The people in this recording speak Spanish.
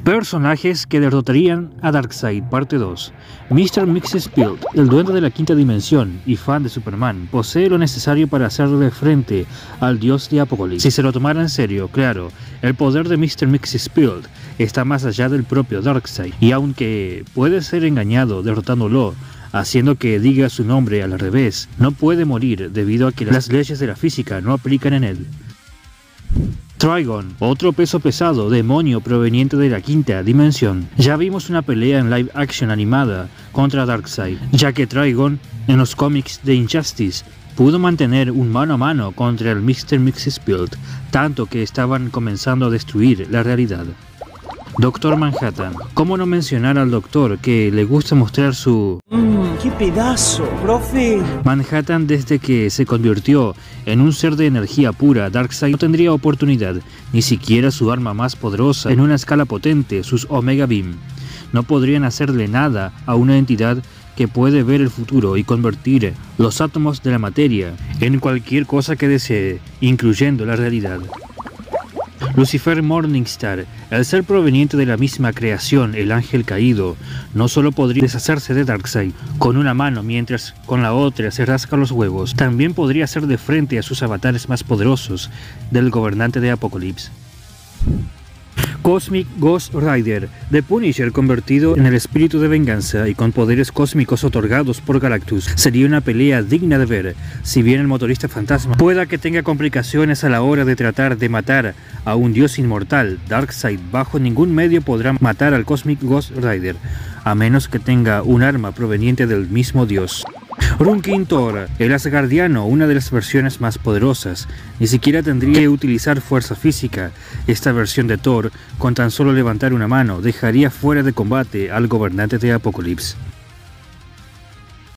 Personajes que derrotarían a Darkseid, parte 2. Mr. Mxyzptlk, el duende de la quinta dimensión y fan de Superman, posee lo necesario para hacerle frente al dios de Apocalipsis. Si se lo tomara en serio, claro, el poder de Mr. Mxyzptlk está más allá del propio Darkseid, y aunque puede ser engañado derrotándolo, haciendo que diga su nombre al revés, no puede morir debido a que las leyes de la física no aplican en él. Trigon, otro peso pesado, demonio proveniente de la quinta dimensión. Ya vimos una pelea en live action animada contra Darkseid, ya que Trigon, en los cómics de Injustice, pudo mantener un mano a mano contra el Mr. Mxyzptlk, tanto que estaban comenzando a destruir la realidad. Doctor Manhattan. ¿Cómo no mencionar al Doctor, que le gusta mostrar su... ¡Qué pedazo, profe! Manhattan, desde que se convirtió en un ser de energía pura, Darkseid no tendría oportunidad, ni siquiera su arma más poderosa en una escala potente, sus Omega Beam. No podrían hacerle nada a una entidad que puede ver el futuro y convertir los átomos de la materia en cualquier cosa que desee, incluyendo la realidad. Lucifer Morningstar, el ser proveniente de la misma creación, el ángel caído, no solo podría deshacerse de Darkseid con una mano mientras con la otra se rasca los huevos, también podría hacer de frente a sus avatares más poderosos del gobernante de Apocalipsis. Cosmic Ghost Rider, The Punisher convertido en el espíritu de venganza y con poderes cósmicos otorgados por Galactus. Sería una pelea digna de ver, si bien el motorista fantasma pueda que tenga complicaciones a la hora de tratar de matar a un dios inmortal. Darkseid bajo ningún medio podrá matar al Cosmic Ghost Rider, a menos que tenga un arma proveniente del mismo dios. Runkin Thor, el Asgardiano, una de las versiones más poderosas, ni siquiera tendría que utilizar fuerza física. Esta versión de Thor, con tan solo levantar una mano, dejaría fuera de combate al gobernante de Apocalipsis.